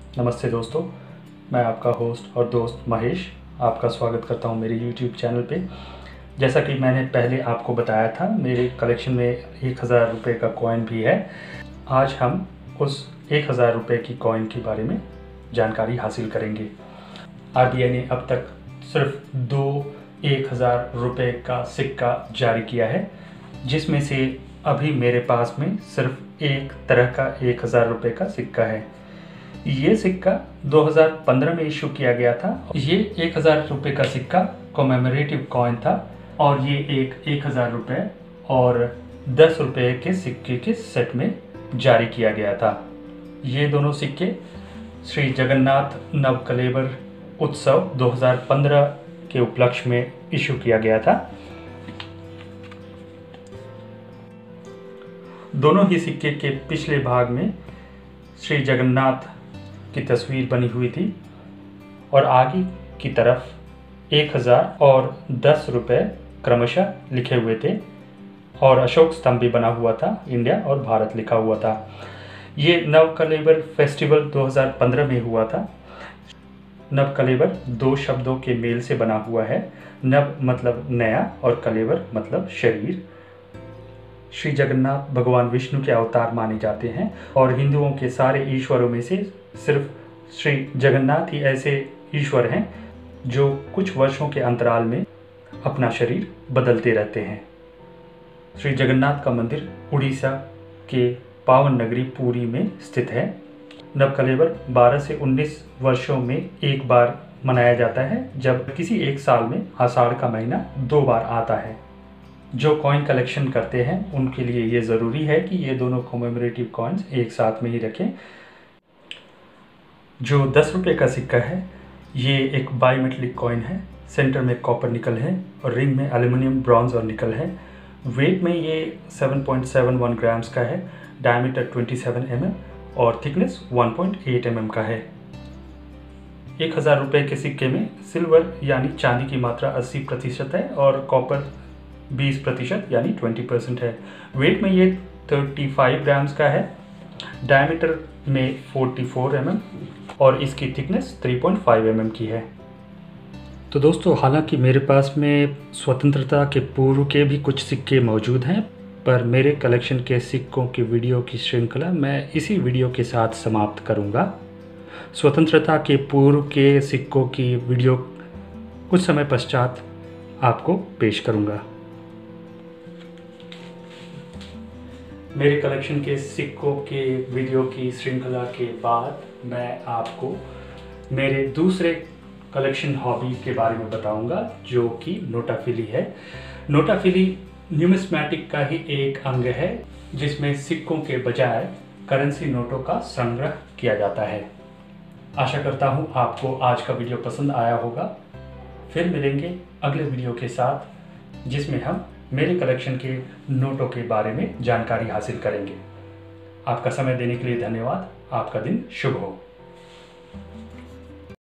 नमस्ते दोस्तों, मैं आपका होस्ट और दोस्त महेश आपका स्वागत करता हूं मेरे YouTube चैनल पे। जैसा कि मैंने पहले आपको बताया था, मेरे कलेक्शन में 1000 रुपये का कॉइन भी है। आज हम उस 1000 रुपये की कॉइन के बारे में जानकारी हासिल करेंगे। RBI ने अब तक सिर्फ 2 1000 रुपये का सिक्का जारी किया है, जिसमें से अभी मेरे पास में सिर्फ एक तरह का 1000 रुपये का सिक्का है। ये सिक्का 2015 में इशू किया गया था। ये 1000 रुपये का सिक्का कॉमेमोरेटिव कॉइन था और ये एक 1000 रुपये और 10 रुपये के सिक्के के सेट में जारी किया गया था। ये दोनों सिक्के श्री जगन्नाथ नवकलेबर उत्सव 2015 के उपलक्ष्य में इशू किया गया था। दोनों ही सिक्के के पिछले भाग में श्री जगन्नाथ की तस्वीर बनी हुई थी और आगे की तरफ 1000 और 10 रुपये क्रमशः लिखे हुए थे और अशोक स्तंभ भी बना हुआ था, इंडिया और भारत लिखा हुआ था। ये नवकलेबर फेस्टिवल 2015 में हुआ था। नवकलेबर 2 शब्दों के मेल से बना हुआ है। नव मतलब नया और कलेवर मतलब शरीर। श्री जगन्नाथ भगवान विष्णु के अवतार माने जाते हैं और हिंदुओं के सारे ईश्वरों में से सिर्फ श्री जगन्नाथ ही ऐसे ईश्वर हैं जो कुछ वर्षों के अंतराल में अपना शरीर बदलते रहते हैं। श्री जगन्नाथ का मंदिर उड़ीसा के पावन नगरी पुरी में स्थित है। नवकलेबर 12 से 19 वर्षों में एक बार मनाया जाता है, जब किसी एक साल में आषाढ़ का महीना 2 बार आता है। जो कॉइन कलेक्शन करते हैं उनके लिए ये ज़रूरी है कि ये दोनों कॉमेमोरेटिव कॉइन्स एक साथ में ही रखें। जो 10 रुपये का सिक्का है ये एक बाईमेटलिक कॉइन है। सेंटर में कॉपर निकल है और रिंग में एल्युमिनियम, ब्रॉन्ज और निकल है। वेट में ये 7.71 ग्राम्स का है। डायमीटर 27 mm और थिकनेस 1.8 mm का है। 1000 रुपये के सिक्के में सिल्वर यानी चांदी की मात्रा 80% है और कॉपर 20% यानी 20% है। वेट में ये 35 ग्राम्स का है। डायमीटर में 44 mm और इसकी थिकनेस 3.5 mm की है। तो दोस्तों, हालांकि मेरे पास में स्वतंत्रता के पूर्व के भी कुछ सिक्के मौजूद हैं, पर मेरे कलेक्शन के सिक्कों की वीडियो की श्रृंखला मैं इसी वीडियो के साथ समाप्त करूंगा। स्वतंत्रता के पूर्व के सिक्कों की वीडियो कुछ समय पश्चात आपको पेश करूंगा। मेरे कलेक्शन के सिक्कों के वीडियो की श्रृंखला के बाद मैं आपको मेरे दूसरे कलेक्शन हॉबी के बारे में बताऊंगा, जो कि नोटाफिली है। नोटाफिली न्यूमिस्मैटिक का ही एक अंग है, जिसमें सिक्कों के बजाय करेंसी नोटों का संग्रह किया जाता है। आशा करता हूं आपको आज का वीडियो पसंद आया होगा। फिर मिलेंगे अगले वीडियो के साथ, जिसमें हम मेरे कलेक्शन के नोटों के बारे में जानकारी हासिल करेंगे। आपका समय देने के लिए धन्यवाद। आपका दिन शुभ हो।